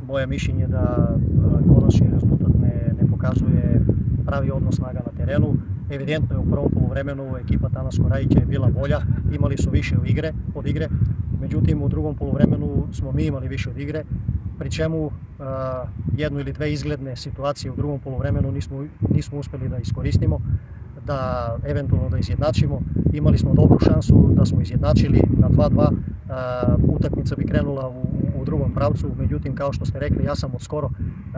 moje mišljenje da konačni rezultat ne pokazuje pravi odnos snaga na terenu. Evidentno je u prvom poluvremenu ekipa Tanasko Rajića je bila bolja, imali su više od igre, međutim u drugom poluvremenu smo mi imali više od igre, pri čemu jednu ili dve izgledne situacije u drugom poluvremenu nismo uspeli da iskoristimo, da eventualno da izjednačimo. Imali smo dobru šansu da smo izjednačili na 2:2, utakmica bi krenula u drugom pravcu, međutim kao što ste rekli, ja sam od skoro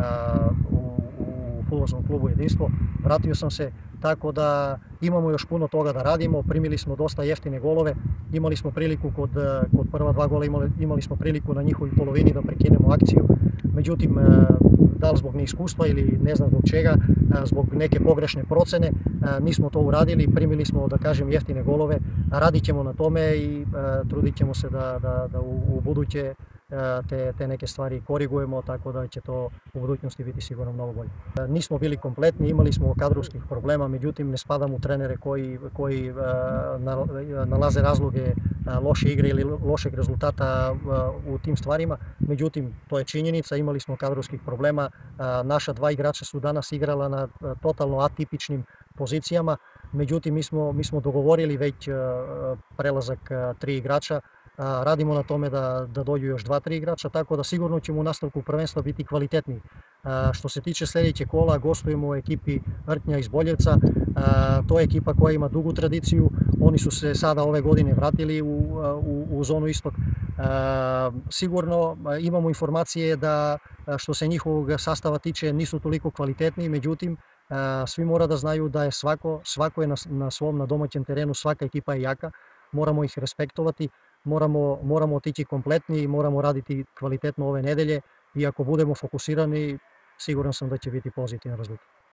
u Fudbalskom klubu Jedinstvo, vratio sam se, tako da imamo još puno toga da radimo, primili smo dosta jeftine golove, imali smo priliku kod prva dva gola, imali smo priliku na njihovoj polovini da prekinemo akciju, međutim da li zbog neiskustva ili ne znam zbog čega, zbog neke pogrešne procene, nismo to uradili, primili smo, da kažem, jeftine golove, radit ćemo na tome i trudit ćemo se da u buduće te neke stvari korigujemo, tako da će to u budućnosti biti sigurno mnogo bolje. Nismo bili kompletni, imali smo kadrovskih problema, međutim ne spadam u trenere koji nalaze razloge loše igre ili lošeg rezultata u tim stvarima, međutim to je činjenica, imali smo kadrovskih problema, naša dva igrača su danas igrala na totalno atipičnim pozicijama, međutim mi smo dogovorili već prelazak 3 igrača, radimo na tome da dođu još 2-3 igrača, tako da sigurno ćemo u nastavku prvenstva biti kvalitetniji. Što se tiče sljedećeg kola, gostujemo u ekipi Vrtnja iz Boljevca, to je ekipa koja ima dugu tradiciju, oni su se sada ove godine vratili u zonu istok. Sigurno imamo informacije da što se njihovog sastava tiče nisu toliko kvalitetni, međutim svi mora da znaju da je svako je na svom, na domaćem terenu, svaka ekipa je jaka, moramo ih respektovati, moramo otići kompletni i moramo raditi kvalitetno ove nedelje i ako budemo fokusirani, siguran sam da će biti pozitivan rezultat.